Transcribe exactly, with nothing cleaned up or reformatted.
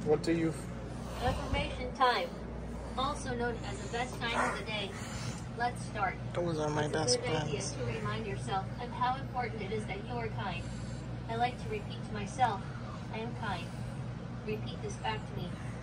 What do you... Affirmation time, also known as the best time of the day. Let's start. Those are my it's best a good idea friends. to remind yourself of how important it is that you are kind. I like to repeat to myself, I am kind. Repeat this back to me.